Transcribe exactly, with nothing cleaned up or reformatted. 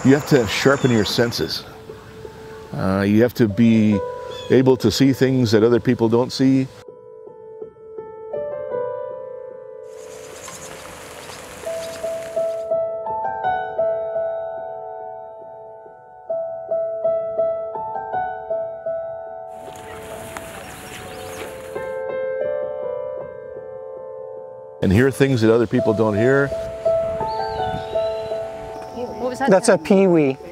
you have to sharpen your senses. Uh, you have to be able to see things that other people don't see. And hear things that other people don't hear. What was that? That's a peewee.